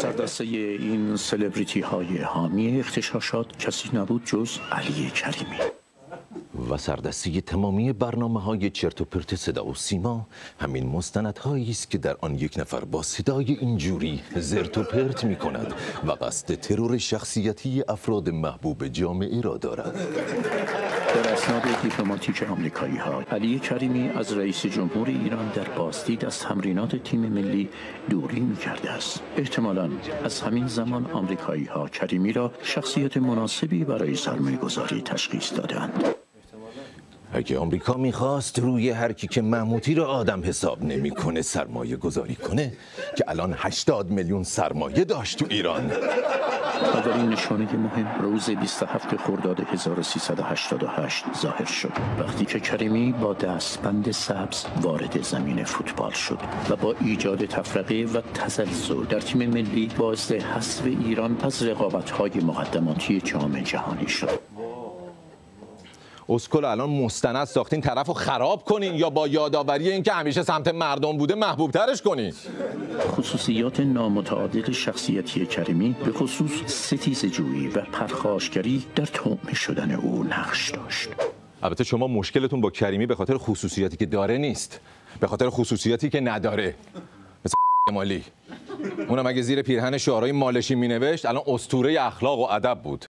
سردسته این سلبریتی های حامی اغتشاشات کسی نبود جز علی کریمی و سردسته تمامی برنامه‌های چرت و پرت صدا و سیما همین مستندهایی است که در آن یک نفر با صدای اینجوری زرت و پرت می‌کند و قصد ترور شخصیتی افراد محبوب جامعه را دارد. در اسناد دیپلماتیک آمریکایی‌ها علی کریمی از رئیس جمهور ایران در بازدید از تمرینات تیم ملی دوری می‌کرده است. احتمالاً از همین زمان آمریکایی‌ها کریمی را شخصیت مناسبی برای سرمایه‌گذاری تشخیص دادند. اگه آمریکا میخواست روی هر کی که محمودی را آدم حساب نمیکنه سرمایه گذاری کنه که الان 80 میلیون سرمایه داشت تو ایران. اولین نشانه مهم روز 27 خرداد 1388 ظاهر شد وقتی که کریمی با دستبند سبز وارد زمین فوتبال شد و با ایجاد تفرقه و تزلزل در تیم ملی باعث حذف ایران از رقابت‌های مقدماتی جام جهانی شد. اسکل الان مستند ساختین طرفو خراب کنین یا با یادآوری اینکه همیشه سمت مردم بوده محبوب ترش کنین؟ خصوصیات نامتعادل شخصیتی کریمی به خصوص ستیزجویی و پرخاشگری در طعمه شدن او نقش داشت. البته شما مشکلتون با کریمی به خاطر خصوصیاتی که داره نیست، به خاطر خصوصیاتی که نداره. مثل مالی اونم اگه زیر پیرهن شعارهای مالشی مینوشت الان اسطوره اخلاق و ادب بود.